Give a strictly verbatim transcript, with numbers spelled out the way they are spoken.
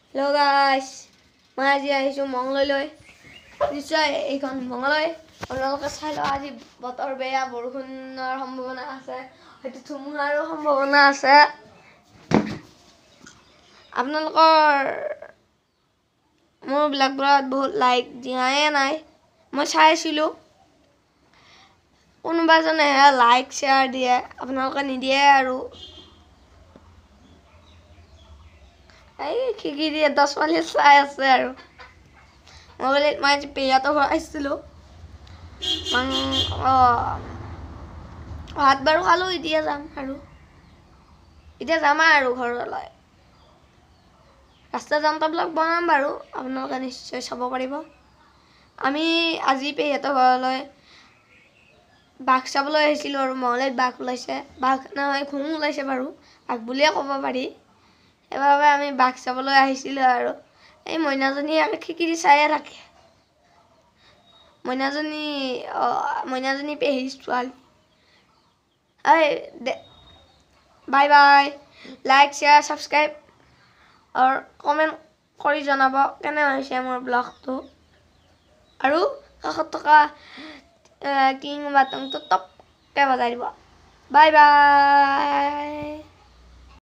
Hello guys, মই আজি আহিছো মংগললৈ নিশ্চয় এইখন মংগললৈ আপোনালোকে চাই লওক আজি বতৰ বেয়া বৰষুণৰ সম্ভাৱনা আছে হয়তো ধুমুহাৰো সম্ভাৱনা আছে আপোনালোকৰ মোৰ ব্লগবোৰত বহুত লাইক দিয়াই নাই মই চাইছিলো কোনোবাজনে লাইক শ্বেয়াৰ দিয়ে আপোনালোকে নিদিয়ে আৰু এই খিগিৰি দহ পালি চাই আছে আৰু মই বোলে মই আজি পেয়াটো আহিছিলো মান ভাত বাৰু খালো এতিয়া যাম আৰু এতিয়া যাম আৰু ঘৰলৈ ৰাস্তা যাম ব্লগ বনাম বাৰু আপোনালোকে নিশ্চয় চাব পাৰিব আমি আজি পেয়াটো ঘৰলৈ বাঘ চাবলৈ আহিছিলো আৰু মহলেত বাঘ ওলাইছে বাঘ নহয় ঘুং ওলাইছে বাৰু বাঘ বুলিয়ে ক'ব পাৰি এবাৰ আমি বাঘ চাবলৈ আহিছিলো আৰু এই মইনাজনী আৰু খিকিৰি চাইয়ে থাকে মইনাজনী মইনাজনী পেহী ছোৱালী এই bye bye like share subscribe আৰু কমেন্ট কৰি জনাব কেনে হৈছে মোৰ ব্লগটো আৰু কাষত থকা কিং বাটনটো টপকে বজাই দিব বাই বাই